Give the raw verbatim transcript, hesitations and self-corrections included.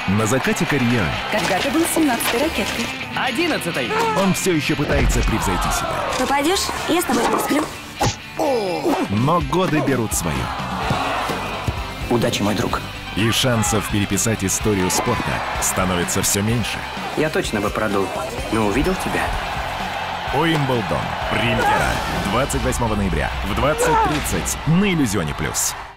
На закате карьеры Когда-то был семнадцатой ракеткой. Одиннадцатой. он все еще пытается превзойти себя. Попадешь, я с тобой посплю. Но годы берут свое. Удачи, мой друг. И шансов переписать историю спорта становится все меньше. Я точно бы продул, но увидел тебя. Уимблдон. Премьера. двадцать восьмого ноября в двадцать тридцать на Иллюзионе плюс.